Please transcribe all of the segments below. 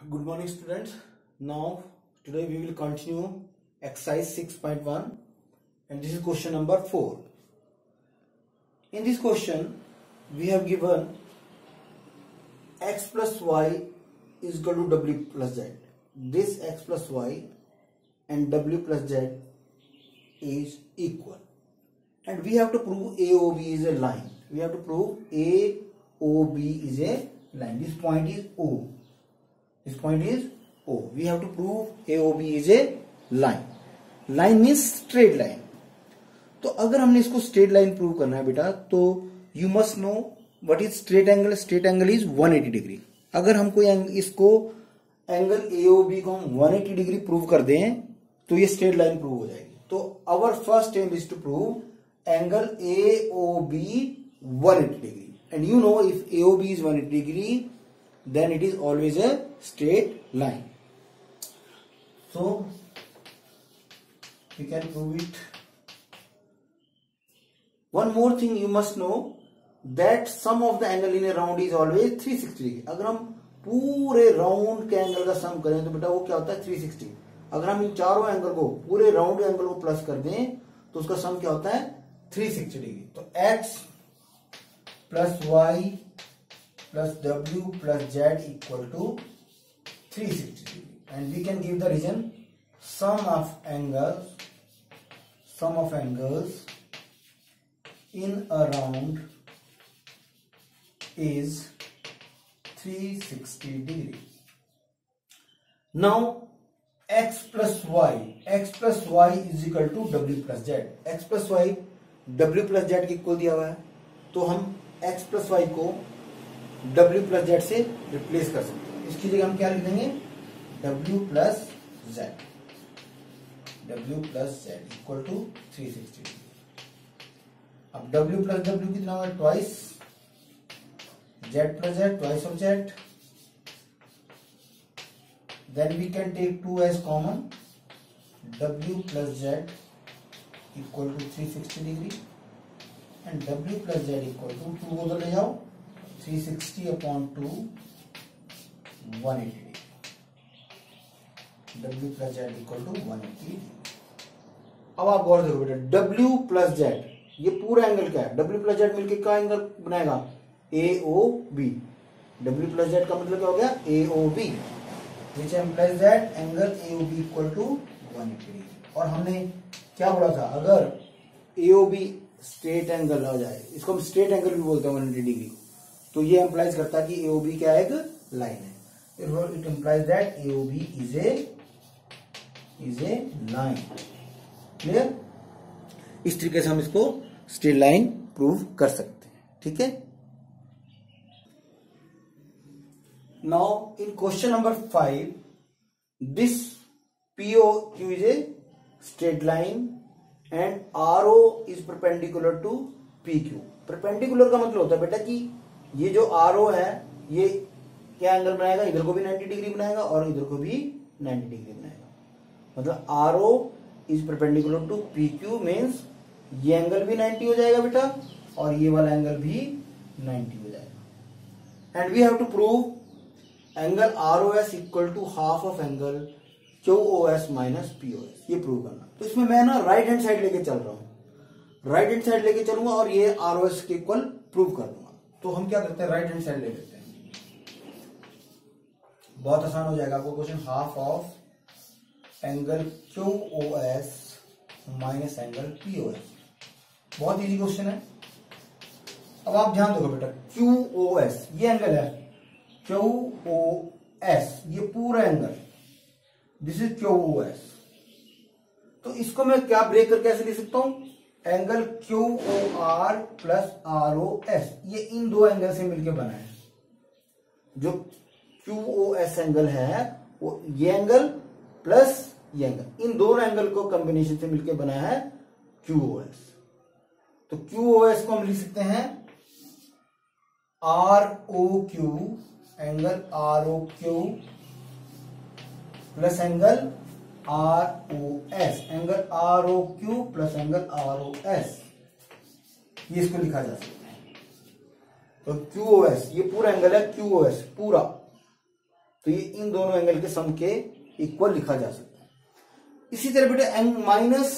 Good morning, students. Now, today we will continue exercise 6.1 and this is question number 4. In this question, we have given x plus y is equal to w plus z. This x plus y and w plus z is equal. And we have to prove AOB is a line. We have to prove AOB is a line. This point is O. This point is O. We have to prove AOB is a line. Line means straight line. तो अगर हमने इसको straight line prove करना है बेटा, तो you must know what is straight angle. Straight angle is 180 degree. अगर हमको इसको एंगल AOB को हम 180 डिग्री प्रूव कर दें तो ये स्ट्रेट लाइन प्रूव हो जाएगी. तो our first aim is to prove angle AOB 180 degree. And you know if AOB is 180 degree, then it is always a straight line. So we can prove it. One more thing you must know that sum of the angle in a round is always 360 degree. अगर हम पूरे round के angle का सम करें तो बेटा वो क्या होता है 360. अगर हम इन चारों एंगल को पूरे राउंड एंगल को प्लस कर दें तो उसका सम क्या होता है 360 डिग्री. तो x plus y plus w plus z equal to 360 degree. And we can give the region sum of angles in a round is 360 degree. Now x plus y is equal to w plus z. x plus y w plus z के equal दिया हुआ है, तो हम x plus y को W plus Z से replace कर सकते हैं. इसकी जगह हम क्या लिख देंगे W plus Z equal to 360. अब W प्लस W कितना होगा twice Z plus Z, twice of Z. Then we can take 2 as common. W plus Z equal to 360 degree and W plus Z equal to 2 को उधर ले जाओ 360 upon 2 180 degree. W plus Z equal to 180 degree. अब आप गौर देखो बेटा W plus Z ये पूरा एंगल क्या है. W plus Z मिलके क्या एंगल बनाएगा AOB. W plus Z का मतलब क्या हो गया AOB, which implies that angle AOB equal to 180 degree. और हमने क्या बोला था अगर AOB स्ट्रेट एंगल हो जाए, इसको हम स्ट्रेट एंगल भी बोलते हैं 180 डिग्री, तो ये एम्प्लाइज करता है कि AOB क्या है एक लाइन है. It implies that AOB is a line. Clear. इस तरीके से हम इसको स्ट्रेट लाइन प्रूव कर सकते हैं. ठीक है. Now in question number 5 this POQ is a straight line and RO is perpendicular to PQ. Perpendicular का मतलब होता है बेटा कि ये जो RO है ये क्या एंगल बनाएगा, इधर को भी 90 डिग्री बनाएगा और इधर को भी 90 डिग्री बनाएगा. मतलब RO is perpendicular to PQ means ये एंगल भी 90 हो जाएगा बेटा और ये वाला एंगल भी 90 हो जाएगा. And we have to prove angle ROS equal to half of angle QOS minus POS. ये प्रूव करना. तो इसमें मैं ना राइट हैंड साइड लेके चल रहा हूं, राइट हैंड साइड लेके चलूंगा और ये ROS के इक्वल प्रूव कर दूंगा. तो हम क्या करते हैं राइट हैंड साइड ले लेते हैं. बहुत आसान हो जाएगा आपको question. Half of angle QOS minus angle POS. बहुत इजी क्वेश्चन है. अब आप ध्यान दो बेटा QOS ये एंगल है, QOS ये पूरा एंगल, दिस इज QOS. तो इसको मैं क्या ब्रेक करके ऐसे लिख सकता हूं एंगल QOR प्लस ROS. ये इन दो एंगल से मिलकर बना है. जो QOS एंगल है वो ये एंगल प्लस ये एंगल, इन दोनों एंगल को कॉम्बिनेशन से मिलकर बना है QOS. तो QOS को हम लिख सकते हैं ROQ angle ROQ plus angle ROS, angle ROQ plus angle ROS. ये इसको लिखा जा सकता है. तो QOS ये पूरा एंगल है QOS पूरा, तो ये इन दोनों एंगल के सम के इक्वल लिखा जा सकता है। इसी तरह बेटे माइनस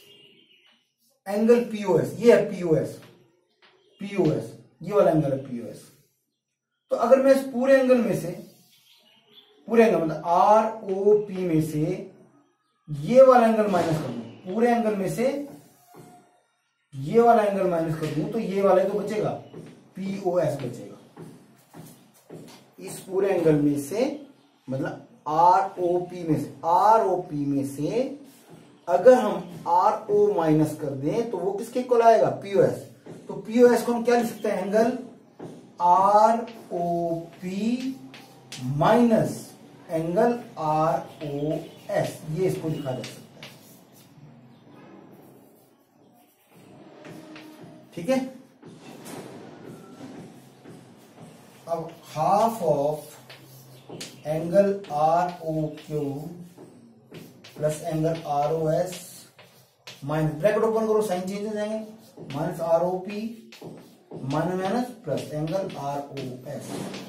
एंगल पीओएस, ये है पीओएस, पीओएस ये वाला एंगल है पीओएस। तो अगर मैं इस पूरे एंगल में से, पूरे एंगल मतलब आर ओ पी में से ये वाला एंगल माइनस कर दूं, पूरे एंगल में से ये वाला एंगल माइनस कर दूं, तो ये वाला तो बचेगा, पीओएस बचेगा। इस पूरे एंगल में से मतलब आरओपी में से, आरओपी में से अगर हम आर ओ माइनस कर दें तो वो किसके इक्वल आएगा, पीओएस। तो पीओएस को हम क्या लिख सकते हैं, angle R O P minus angle R O S, ये इसको लिखा जा सकता है। ठीक है। अब half of angle R O Q plus angle R O S minus, bracket open करो साइन चेंज हो जाएंगे, minus R O P minus minus plus angle R O S.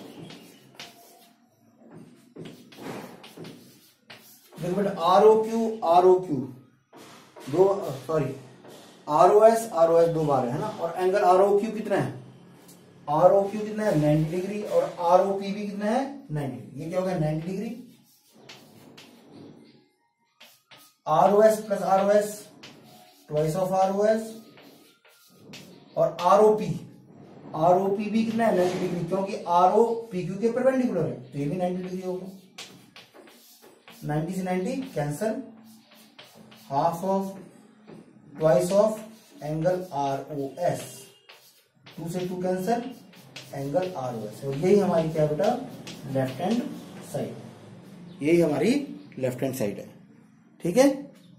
देखो बेटा आर ओ क्यू दो, सॉरी आर ओ एस दो बार है ना, और एंगल आर ओ क्यू कितना है, आर ओ क्यू कितना है 90 डिग्री, और आर ओ पी भी कितना है 90। ये क्या हो गया 90 degree, R O S plus R O S twice of R O S, और आर ओ पी भी कितना है 90 डिग्री, क्योंकि आर ओ पी क्यू के परपेंडिकुलर है, तो ये भी 90 डिग्री होगा। 90 से 90 cancel, half of twice of angle R O S, 2 से 2 cancel, angle R O S. और यही हमारी क्या बेटा लेफ्ट हैंड साइड, यही हमारी लेफ्ट हैंड साइड है। ठीक है।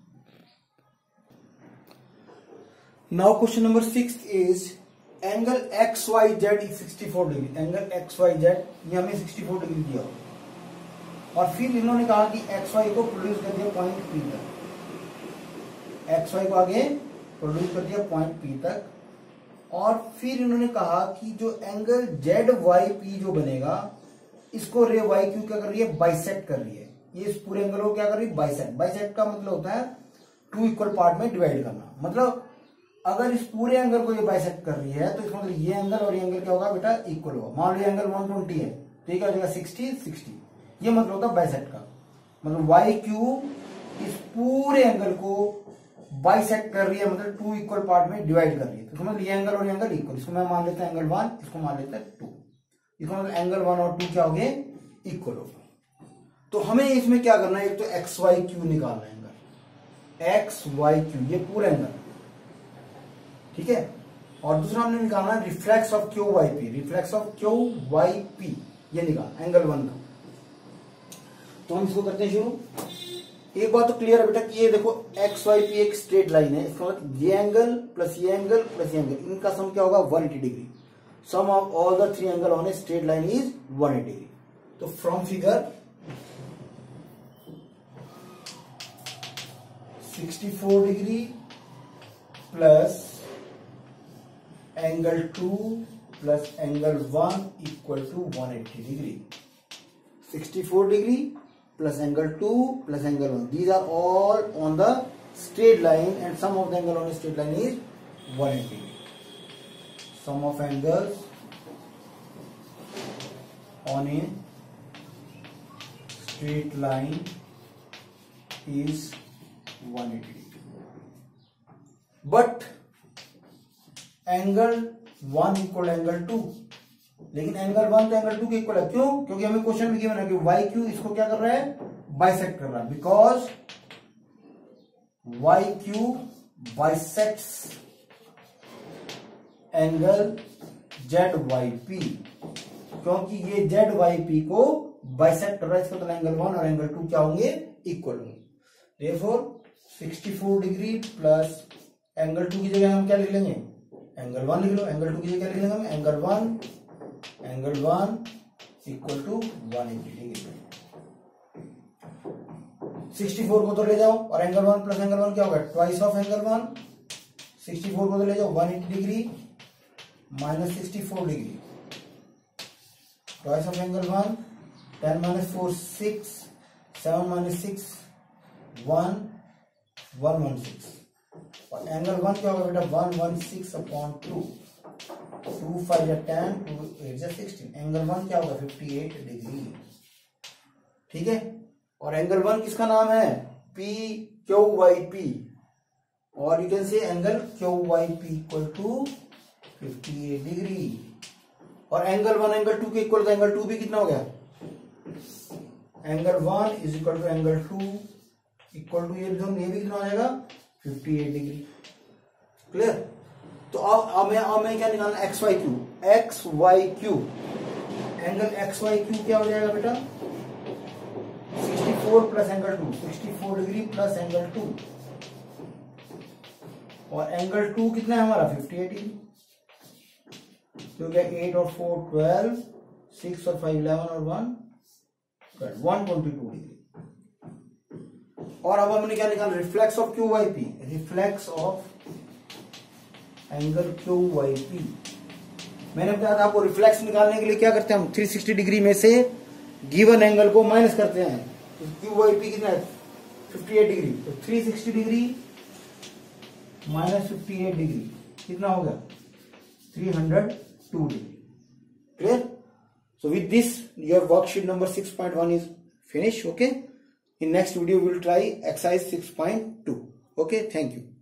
Now question number 6 is angle X Y Z is 64 degree. Angle X Y Z ये हमें 64 डिग्री दिया, और फिर इन्होंने कहा कि एक्स वाई को प्रोड्यूस कर दिया पॉइंट पी तक, एक्स वाई को आगे प्रोड्यूस कर दिया पॉइंट पी तक, और फिर इन्होंने कहा कि जो एंगल जेड वाई पी जो बनेगा, इसको रे वाई क्यू क्या कर रही है, बाइसेक्ट कर रही है। ये इस पूरे एंगल को क्या कर रही है, बाइसेक्ट। बाइसेक्ट का मतलब होता है टू इक्वल पार्ट में डिवाइड करना। मतलब अगर इस पूरे एंगल को ये बाइसेक्ट कर रही है तो इसका मतलब ये एंगल और ये एंगल क्या होगा बेटा, इक्वल होगा। मान लो एंगल 120 है तो ये क्या हो जाएगा 60। ये मतलब होता है बाइसेक्ट का, मतलब वाई क्यू इस पूरे एंगल को बाइसेक्ट कर रही है, मतलब टू इक्वल पार्ट में डिवाइड कर रही है। तो समझ ये एंगल और ये एंगल इक्वल, इसको मैं मान लेता हूं एंगल 1, इसको मान लेता है 2। इसको मतलब एंगल 1 और 2 क्या हो गए, इक्वल हो गए। तो हमें इसमें क्या करना है, एक तो एक्स वाई क्यू निकालना है, एंगल एक्स वाई क्यू ये पूरा एंगल, ठीक है। और दूसरा हमने निकालना है reflex of Q Y P, reflex of Q Y P ये निकालना एंगल 1 का। तो हम इसको करते हैं शुरू। एक बात तो क्लियर है बेटा कि ये देखो एक्स वाई पी एक स्ट्रेट लाइन है, इसका मतलब ये एंगल प्लस ये एंगल प्लस ये एंगल, इनका सम क्या होगा 180 degree. Sum of all the 3 angle on a straight line is 180 degree. तो from figure 64 degree plus angle 2 plus angle 1 equal to 180 degree. 64 degree plus angle 2 plus angle 1. These are all on the straight line and sum of the angle on a straight line is 180 degree. Sum of angles on a straight line is 180 degree. But angle 1 equal angle 2. लेकिन angle 1 तो angle 2 के equal है। क्यों? क्योंकि हमें question में given है कि वाई क्यू इसको क्या कर रहा है, बाइसेक्ट कर रहा है। Because Y Q bisects angle Z Y P, क्योंकि ये जेड वाई पी को बाइसेक्ट कर रहा है, इसका मतलब एंगल 1 और एंगल 2 क्या होंगे, इक्वल होंगे। देयरफॉर 64 डिग्री प्लस एंगल 2 की जगह हम क्या लिख लेंगे, एंगल 1 लिख लो। एंगल 2 की जगह क्या लिख लेंगे हम, एंगल 1 इक्वल टू 180 डिग्री। 64 को तो ले जाओ और एंगल 1 प्लस एंगल 1 क्या होगा, ट्वाइस ऑफ एंगल 1। 64 को तो ले जाओ 180 degree minus 64 degree, twice of angle 1 10 minus 4 6, 7 minus 6 1, 116। और एंगल 1 क्या होगा बेटा 116/2, 2 5 या 10, 2 8 या 16। एंगल 1 क्या होगा 58 डिग्री। ठीक है, और एंगल 1 किसका नाम है पी क्यू वाई पी, और you can say angle Q Y P equal to 58 degree. और एंगल 1 एंगल 2 के इक्वल, तो एंगल 2 भी कितना हो गया, angle 1 is equal to angle 2 equal to ये भी कितना हो जाएगा 58 डिग्री। क्लियर। तो अब मैं क्या निकालना, X Y Q, X Y Q, angle X Y Q क्या हो जाएगा बेटा 64 plus angle 2, 64 degree plus angle 2, और एंगल 2 कितना है हमारा 58 डिग्री। तो क्या 8 और 4 12, 6 और 5 11 और 1 122 डिग्री। और अब हमने क्या निकाला, reflex of Q Y P, reflex of angle Q Y P. मैंने बताया था आपको रिफ्लेक्स निकालने के लिए क्या करते हैं हम, 360 डिग्री में से गिवन एंगल को माइनस करते हैं। तो क्यू वाई पी कितना है 58 डिग्री, तो 360 डिग्री माइनस 58 डिग्री कितना हो गया 302 degree. Clear. So with this, your worksheet number 6.1 is finished. Okay. In next video, we will try exercise 6.2. Okay. Thank you.